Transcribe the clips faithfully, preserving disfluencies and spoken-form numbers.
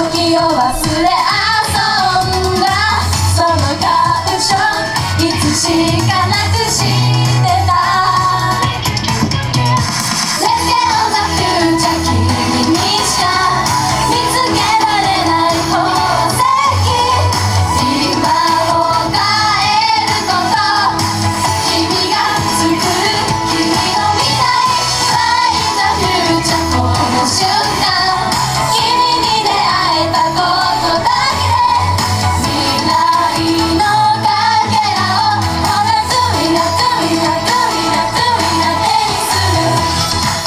時を忘れ遊んだその感傷いつしかなくしてた Let's get on the future 君にしか見つけられない宝石今を変えること君が作る君の未来 Find the future この瞬間君に出会えたことだけで未来のかけらをほらついなついなついなついな手にする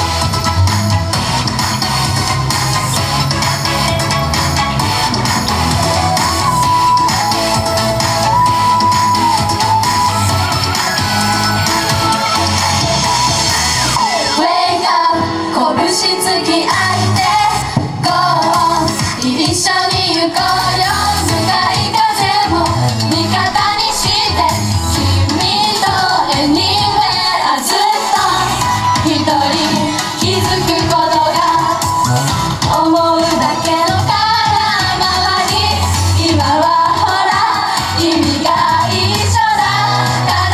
Wake up 拳突き合いて Go on 一緒に行こうよ向かい風も味方にして君と Anywhere ずっと一人気づくことが思うだけの空回り今はほら意味が一緒だから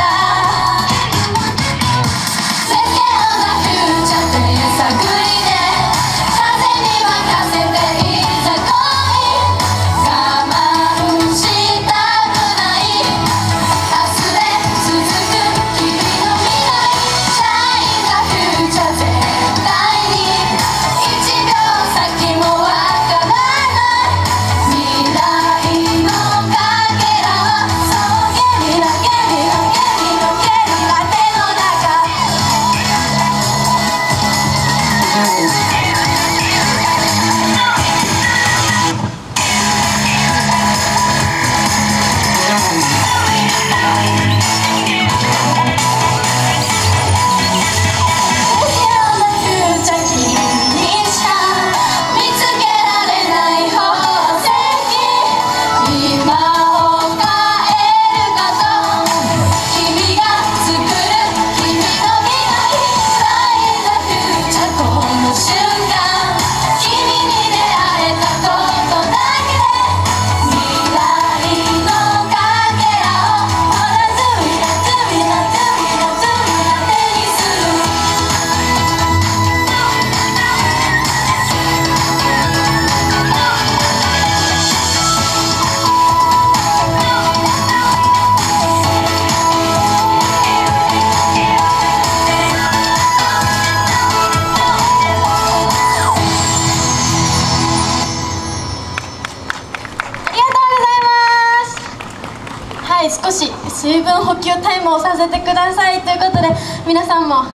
Let's get on the future 手探りで風に任せていざ来い我慢したくない明日で続く君の未来 Shine the future 絶対に一秒先もわからない未来のかけらはそうゲリラゲリラゲリラゲリラ手の中少し水分補給タイムをさせてくださいということで皆さんも